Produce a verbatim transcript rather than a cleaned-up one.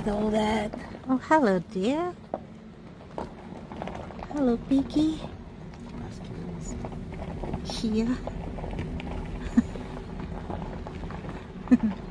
all that. Oh, hello, dear. Hello, Piggy. Here.